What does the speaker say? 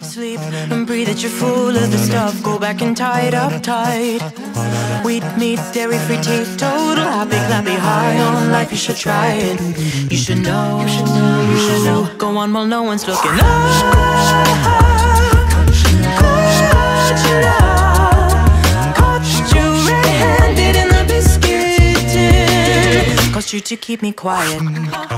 sleep and breathe that you're full of the stuff. Go back and tie it up tight. Wheat, meat, dairy-free, teetotal, happy, clappy, high on life. You should try it. You should know. You should know. You should know. Go on while no one's looking up. Caught you red-handed in the biscuit tin. Cost you to keep me quiet.